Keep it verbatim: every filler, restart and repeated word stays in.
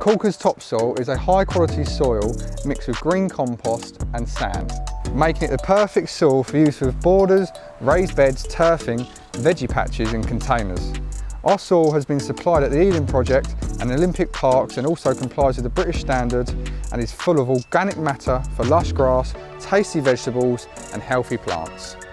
Corker's topsoil is a high quality soil mixed with green compost and sand, making it the perfect soil for use with borders, raised beds, turfing, veggie patches and containers. Our soil has been supplied at the Eden Project and Olympic Parks and also complies with the British standards and is full of organic matter for lush grass, tasty vegetables and healthy plants.